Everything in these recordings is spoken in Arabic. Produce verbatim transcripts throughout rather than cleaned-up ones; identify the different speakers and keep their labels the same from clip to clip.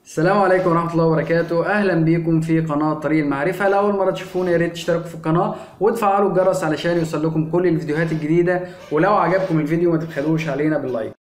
Speaker 1: السلام عليكم ورحمة الله وبركاته. أهلا بيكم في قناة طريق المعرفة. لأول مرة تشوفونا يا ريت تشتركوا في القناة وتفعلوا الجرس علشان يوصل لكم كل الفيديوهات الجديدة، ولو عجبكم الفيديو ما تبخلوش علينا باللايك.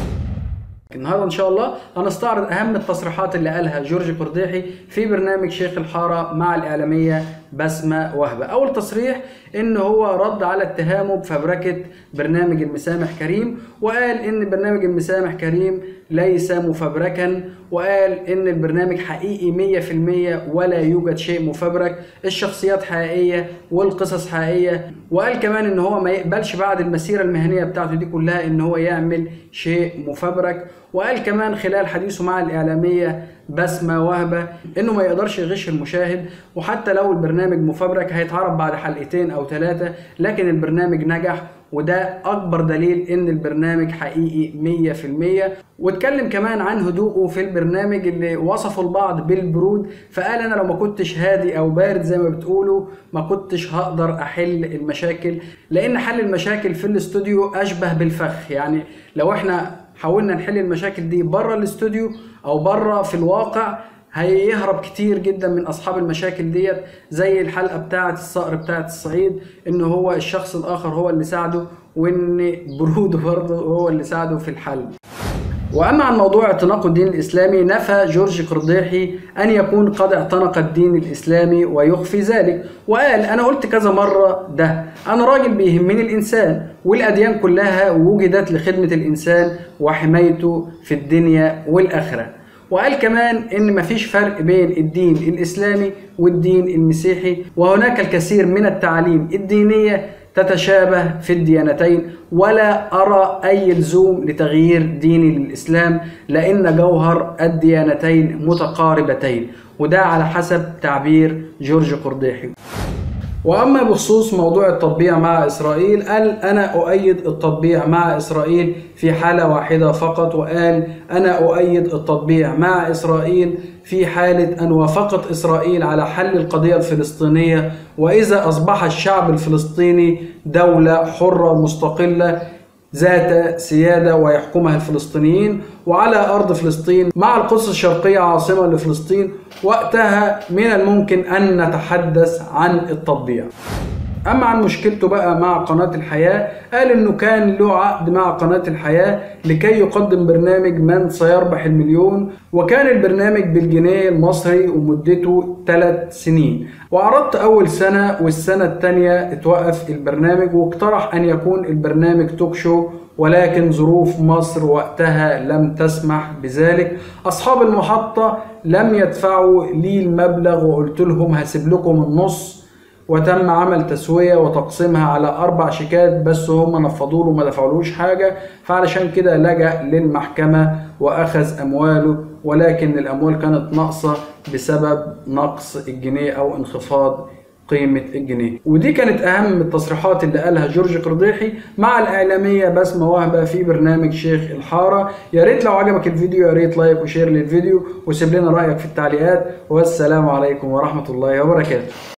Speaker 1: النهارده ان شاء الله هنستعرض اهم التصريحات اللي قالها جورج قرديحي في برنامج شيخ الحاره مع الاعلاميه بسمه وهبه. اول تصريح ان هو رد على اتهامه بفبركه برنامج المسامح كريم، وقال ان برنامج المسامح كريم ليس مفبركا، وقال ان البرنامج حقيقي مية في المية ولا يوجد شيء مفبرك، الشخصيات حقيقيه والقصص حقيقيه. وقال كمان ان هو ما يقبلش بعد المسيره المهنيه بتاعته دي كلها ان هو يعمل شيء مفبرك. وقال كمان خلال حديثه مع الإعلامية بسمة وهبة إنه ما يقدرش يغش المشاهد، وحتى لو البرنامج مفبرك هيتعرض بعد حلقتين أو ثلاثة، لكن البرنامج نجح، وده أكبر دليل إن البرنامج حقيقي مية في المية. واتكلم كمان عن هدوءه في البرنامج اللي وصفه البعض بالبرود، فقال أنا لو ما كنتش هادي أو بارد زي ما بتقولوا ما كنتش هقدر أحل المشاكل، لأن حل المشاكل في الاستوديو أشبه بالفخ. يعني لو إحنا حاولنا نحل المشاكل دي بره الاستوديو او بره في الواقع هيهرب كتير جدا من اصحاب المشاكل ديت، زي الحلقه بتاعه الصقر بتاعه الصعيد، ان هو الشخص الاخر هو اللي ساعده، وان بروده برضه هو اللي ساعده في الحل. واما عن موضوع اعتناق الدين الاسلامي، نفى جورج قرديحي ان يكون قد اعتنق الدين الاسلامي ويخفي ذلك، وقال انا قلت كذا مره ده، انا راجل بيهمني الانسان، والاديان كلها وجدت لخدمه الانسان وحمايته في الدنيا والاخره. وقال كمان ان مفيش فرق بين الدين الاسلامي والدين المسيحي، وهناك الكثير من التعاليم الدينيه تتشابه في الديانتين، ولا أرى أي لزوم لتغيير ديني للإسلام، لأن جوهر الديانتين متقاربتين، وده على حسب تعبير جورج قرديحي. وأما بخصوص موضوع التطبيع مع إسرائيل، قال أنا أؤيد التطبيع مع إسرائيل في حالة واحدة فقط، وقال أنا أؤيد التطبيع مع إسرائيل في حالة أن وافقت إسرائيل على حل القضية الفلسطينية، وإذا أصبح الشعب الفلسطيني دولة حرة مستقلة ذات سيادة ويحكمها الفلسطينيين وعلى أرض فلسطين مع القدس الشرقية عاصمة لفلسطين، وقتها من الممكن أن نتحدث عن التطبيع. أما عن مشكلته بقى مع قناة الحياة، قال إنه كان له عقد مع قناة الحياة لكي يقدم برنامج من سيربح المليون، وكان البرنامج بالجنيه المصري ومدته ثلاث سنين، وعرضت أول سنة والسنة الثانية اتوقف البرنامج، واقترح أن يكون البرنامج توك شو، ولكن ظروف مصر وقتها لم تسمح بذلك. أصحاب المحطة لم يدفعوا لي المبلغ، وقلت لهم هسيب لكم النص، وتم عمل تسوية وتقسيمها على أربع شيكات، بس هم نفضوا له ما دفعولوش حاجة، فعلشان كده لجأ للمحكمة وأخذ أمواله، ولكن الأموال كانت ناقصة بسبب نقص الجنيه أو انخفاض قيمة الجنيه. ودي كانت أهم التصريحات اللي قالها جورج قرديحي مع الإعلامية بسمة وهبة في برنامج شيخ الحارة. يا ريت لو عجبك الفيديو يا ريت لايك وشير للفيديو، وسيب لنا رأيك في التعليقات، والسلام عليكم ورحمة الله وبركاته.